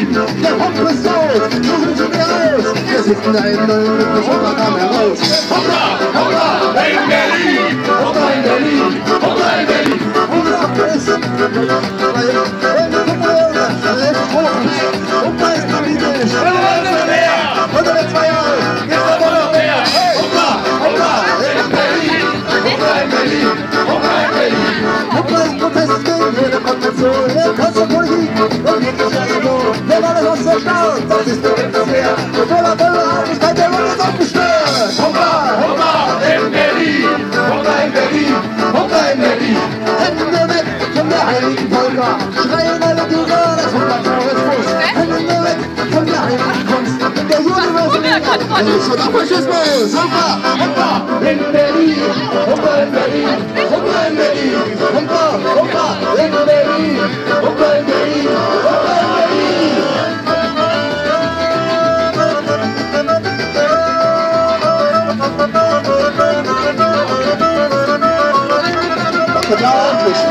der Hopf ist tot, suchen Sie mir aus. Wir sitzen da in Null mit dem Oberarm heraus. Hoppla, hoppla, in Berlin, hoppla in Berlin, hoppla in Berlin. Wo das Hoppla ist, hoppla ist politisch. Unter der 2 Jahre, jetzt aber noch mehr. Hoppla, hoppla, in Berlin, hoppla in Berlin, hoppla in Berlin. Hoppla ist Protest gegen jede Konvention, der Kosmopolitik und jeglicher Religion. Wer war das aus der Stadt? Das ist der Wettbewerb. Und voller Bürgerhaftigkeit, der wird uns aufgestört. Hoppla, hoppla, in Berlin, hoppla in Berlin, hoppla in Berlin. Hände weg von der heiligen Volker, schreien alle Bürger, das Hundertjahresfuß. Hände weg von der heiligen Kunst, der Universität. Und der Faschismus. Hoppla, hoppla, in Berlin, hoppla in Berlin, hoppla in Berlin, hoppla, hoppla, in Berlin, hoppla in Berlin, hoppla in Berlin. Ja, endlich.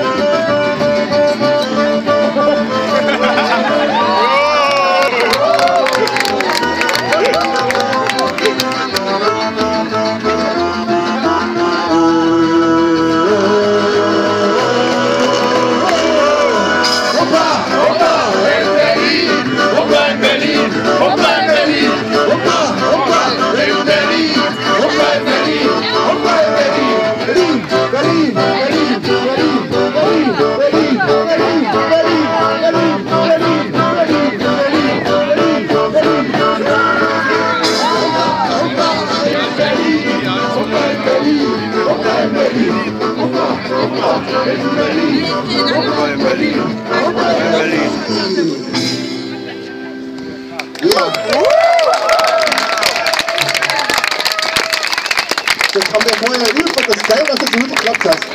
Das haben wir vorher geübt und das geil, dass das so gut geklappt hat.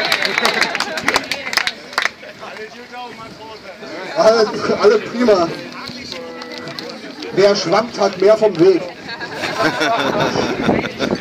Alle prima. Wer schwankt, hat mehr vom Weg.